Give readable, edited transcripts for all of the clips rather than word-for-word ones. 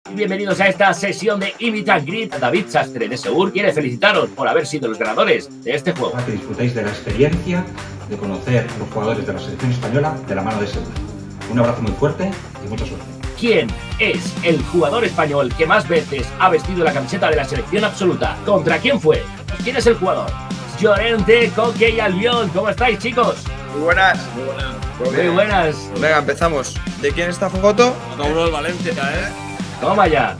y bienvenidos a esta sesión de Meet and Greet. David Sastre de Segur quiere felicitaros por haber sido los ganadores de este juego. Que disfrutéis de la experiencia de conocer a los jugadores de la selección española de la mano de Segur. Un abrazo muy fuerte y mucha suerte. ¿Quién es el jugador español que más veces ha vestido la camiseta de la selección absoluta? ¿Contra quién fue? ¿Quién es el jugador? Llorente, Coque y Albiol. ¿Cómo estáis, chicos? Muy buenas. Muy buenas. Venga, empezamos. ¿De quién está foto? Mauro Valencia, Toma ya.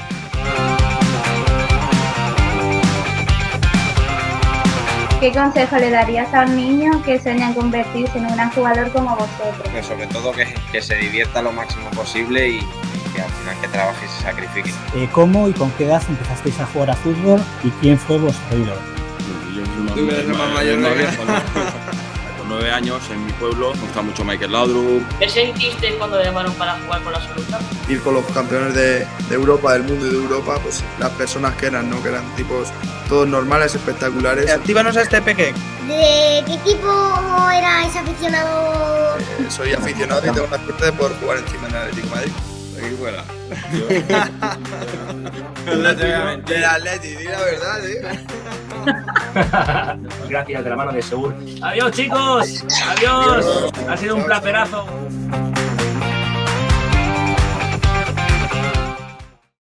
¿Qué consejo le darías a un niño que sueña en convertirse en un gran jugador como vosotros? Que sobre todo que se divierta lo máximo posible y que al final que trabaje y se sacrifique. ¿Cómo y con qué edad empezasteis a jugar a fútbol y quién fue vuestro ídolo? Tú eres el más mayor, ¿no? Con 9 años en mi pueblo me gusta mucho Michael Laudrup. ¿Qué sentiste cuando te llamaron para jugar con la absoluta? Ir con los campeones de Europa, del mundo y de Europa, pues las personas que eran, ¿no? Que eran tipos todos normales, espectaculares. Actívanos a este peque. ¿De qué equipo eras aficionado? Soy aficionado y tengo la suerte de poder jugar encima en el Atlético de Madrid. Aquí fuera. Del Atleti, di la verdad, Gracias de la mano de Segur. Adiós, chicos. Adiós. Ha sido un placerazo.